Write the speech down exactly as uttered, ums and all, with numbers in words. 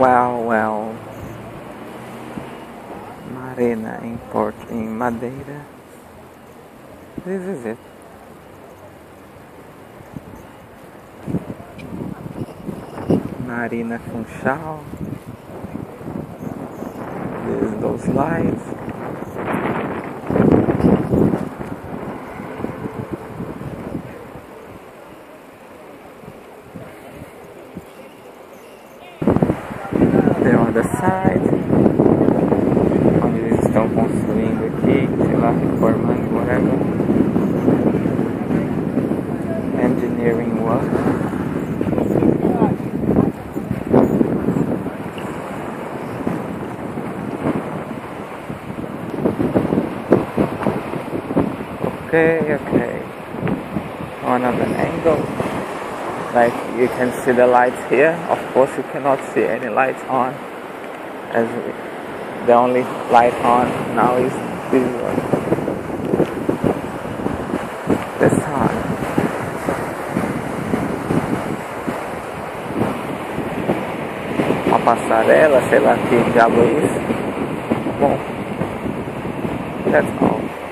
Well, well, Marina in Port in Madeira. This is it. Marina Funchal. There's those lights. The other side. Onde eles estão construindo aqui, sei lá, reformando, whatever. Engineering work. Okay, okay. On an angle. Like you can see the lights here. Of course you cannot see any lights on, as the only light on now is this one. This one. Uma passarela, sei lá que diabo é isso. Bom, that's all.